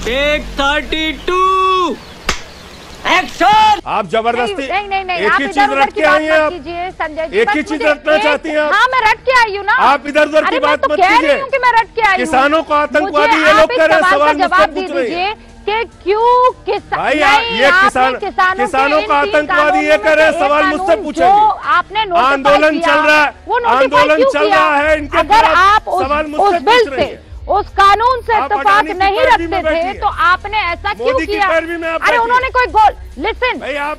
Take 32 action. आप जबरदस्ती नहीं, एक ही चीज रख के आई हैं आप। संजय जी, एक ही चीज रखना चाहती हैं आप। हाँ, मैं रट के आई हूँ ना। आप इधर उधर की बात मत कह कीजिए। रही हूँ कि मैं रट के आई हूँ। किसानों को आतंकवादी ये लोग कह रहे हैं, सवाल मुझसे पूछ रहे हैं कि क्यों भाई ये किसानों का आतंकवादी ये कह रहे हैं, सवाल मुझसे पूछेंगे। आपने आंदोलन चल रहा है, आंदोलन चल रहा है, इनके अगर आप सवाल मुझसे पूछ रहे हैं। उस कानून से इत्तेफाक नहीं रखते थे तो आपने ऐसा क्यों किया? अरे उन्होंने कोई गोल लिसन भाई आप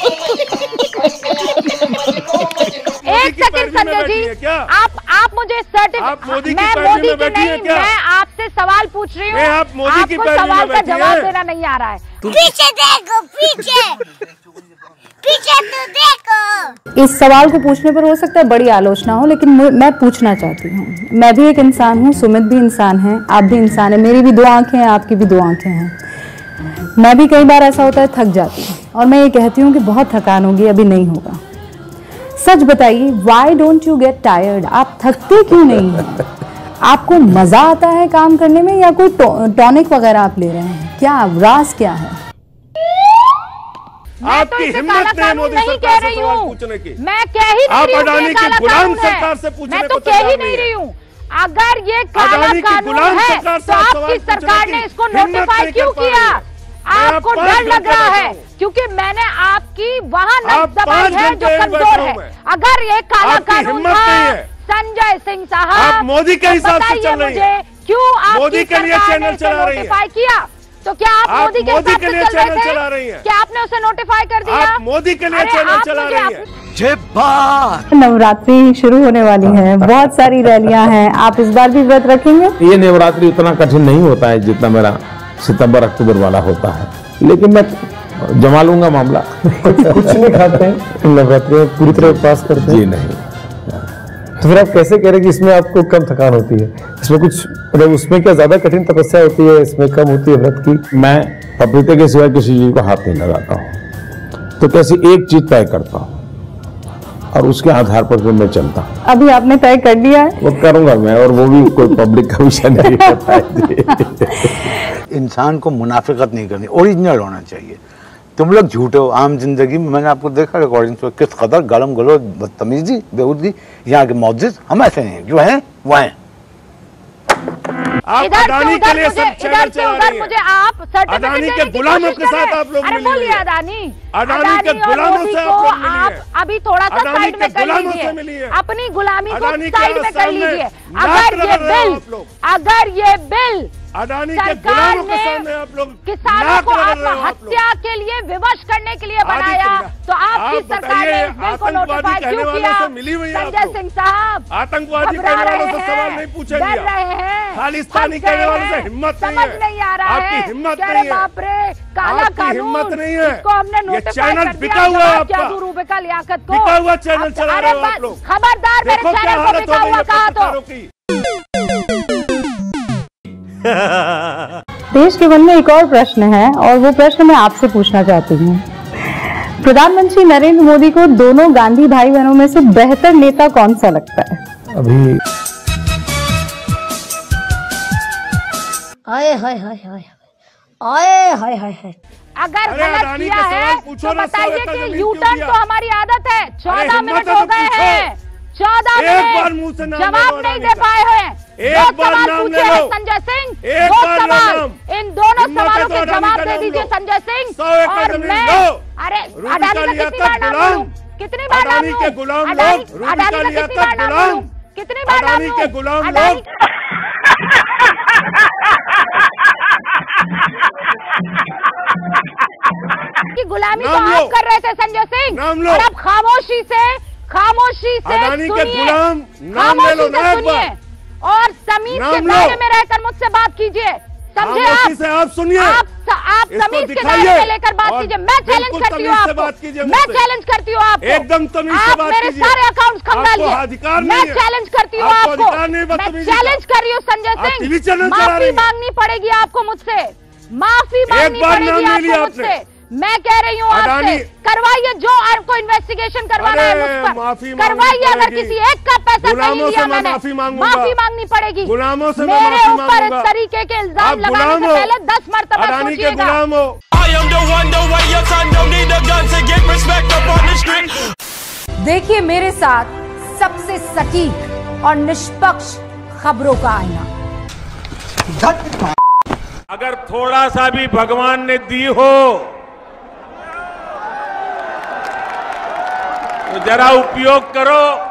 एक सेकंड संजय जी, आप मुझे सर्टिफिकेट, मैं मोदी की नहीं, मैं आपसे सवाल पूछ रही हूँ, आपको सवाल का जवाब देना नहीं आ रहा है। पीछे देखो, पीछे तो देखो। इस सवाल को पूछने पर हो सकता है बड़ी आलोचना हो, लेकिन मैं पूछना चाहती हूँ। मैं भी एक इंसान हूँ, सुमित भी इंसान है, आप भी इंसान है, मेरी भी दो आंखें हैं, आपकी भी दो आंखें हैं। मैं भी कई बार ऐसा होता है थक जाती हूँ और मैं ये कहती हूँ कि बहुत थकान होगी, अभी नहीं होगा। सच बताइए, why don't you get tired? आप थकते क्यों नहीं हैं? आपको मजा आता है काम करने में या कोई टॉनिक वगैरह आप ले रहे हैं? क्या राज क्या है? आपकी हिम्मत नहीं मोदी सरकार से सवाल पूछने की। मैं कह ही नहीं रही हूँ, अडानी की गुलाम सरकार से पूछने मैं तो कह ही नहीं रही हूँ। अगर ये काला कानून है तो आपकी सरकार ने इसको नोटिफाई क्यों किया? आपको डर लग रहा है क्योंकि मैंने आपकी वहाँ नस दबाई है जो कमजोर है। अगर ये काला कानून था, संजय सिंह साहब मोदी के हिसाब से चल रही है, क्यों मोदी के लिए चैनल चला रही है? नोटिफाई किया तो क्या आप मोदी के लिए चैनल चला रही हैं? क्या आपने उसे नोटिफाई कर दिया? आप मोदी के लिए चैनल चला रही हैं। नवरात्रि शुरू होने वाली है, बहुत सारी रैलियां हैं, आप इस बार भी व्रत रखेंगे? ये नवरात्रि उतना कठिन नहीं होता है जितना मेरा सितंबर अक्टूबर वाला होता है, लेकिन मैं जमा लूंगा मामला। कुछ नहीं खाते हैं नवरात्रि में, पूरी तरह उपवास करते हैं? जी नहीं। तो फिर आप कैसे कह रहे हैं कि इसमें आपको कम थकान होती है? इसमें कुछ मतलब उसमें क्या ज्यादा कठिन तपस्या होती है, इसमें कम होती है व्रत की? मैं पपीते के सिवाय किसी चीज को हाथ नहीं लगाता हूँ, तो कैसी एक चीज तय करता हूँ और उसके आधार पर फिर मैं चलता हूँ। अभी आपने तय कर लिया है? वो करूंगा मैं, और वो भी कोई पब्लिक का विषय नहीं होता है। इंसान को मुनाफिकत नहीं करनी, ओरिजिनल होना चाहिए। तुम लोग झूठे हो। आम जिंदगी में मैंने आपको देखा रिकॉर्डिंग पे किस कदर गलम गलो बदतमीजी बेहूदगी यहाँ के मौजूद, हम ऐसे नहीं जो हैं वो हैं। आप अडानी के लिए सब चैनल चला रही हैं। मुझे आप अडानी के गुलामों के साथ आप लोग मिली हैं। अडानी के गुलामों से आप लोग मिली हैं। अभी थोड़ा सा साइड में कर लीजिए, अपनी गुलामी को साइड में कर लीजिए। अगर ये बिल अडानी के गुलामों के सामने आप लोग किसानों को आत्महत्या के लिए विवश करने के लिए बनाया, तो आपकी सरकार ने इस बिल को नोटिफाई क्यों किया? संजय सिंह साहब, आतंकवादी कहने वालों से सवाल नहीं पूछेंगे, डर रहे हैं, खालिस्तानी कहने वालों से हिम्मत नहीं है, समझ नहीं आ रहा है, आपकी हिम्मत नहीं है, बाप रे काला कानून, हिम्मत नहीं है, इसको हमने नोटिफाई कर दिया। बिका हुआ है आपका, रूबे का लियाकत को बिका हुआ चैनल चला रहे हो आप लोग। खबरदार मेरे चैनल को बिका हुआ कहा तो। देश के मन में एक और प्रश्न है और वो प्रश्न मैं आपसे पूछना चाहती हूँ। प्रधानमंत्री नरेंद्र मोदी को दोनों गांधी भाई बहनों में से बेहतर नेता कौन सा लगता है? अभी आए हाय हाय हाय आए हाय हाय हाय। अगर गलत किया है तो बताइए कि यू टर्न तो हमारी आदत है। 14 मिनट हो गए हैं, 14 मिनट जवाब नहीं दे पाए हैं। एक बार नाम ले लो संजय सिंह, एक बार नाम, इन दोनों सवालों के जवाब दे दीजिए संजय सिंह। और मैं अरे अडानी का कितनी बार नाम लूं? कितनी बार नाम लूं? अडानी का कितनी बार नाम लूं? कितनी बार नाम लूं? के गुलाम लोग की गुलामी तो आप कर रहे थे संजय सिंह, और अब खामोशी से अडानी के गुलाम नाम ले लो ना एक बार, और समीर के दायरे में रहकर मुझसे बात कीजिए, समझे आप? आप सुनिए, आप समीर के दायरे में लेकर बात कीजिए। मैं चैलेंज करती हूँ आपको, मैं चैलेंज करती हूँ आपको, एकदम तमीज से बात मेरे सारे अकाउंट्स खंगालिए। मैं चैलेंज करती हूँ आपको, मैं चैलेंज कर रही हूँ संजय सिंह। माफी मांगनी पड़ेगी आपको मुझसे, माफी मांगनी पड़ेगी आपको मुझसे। मैं कह रही हूँ आपसे, करवाइए जो आपको इन्वेस्टिगेशन करवाना है मुझ पर, करवाइए। अगर किसी एक का पैसा कहीं लिया मैंने, माफी मांगनी पड़ेगी। गुलामों से मेरे ऊपर इस तरीके के इल्जाम लगाने से पहले 10 मरतबा सोचिएगा। देखिए मेरे साथ सबसे सटीक और निष्पक्ष खबरों का आईना। अगर थोड़ा सा भी भगवान ने दी हो तो जरा उपयोग करो।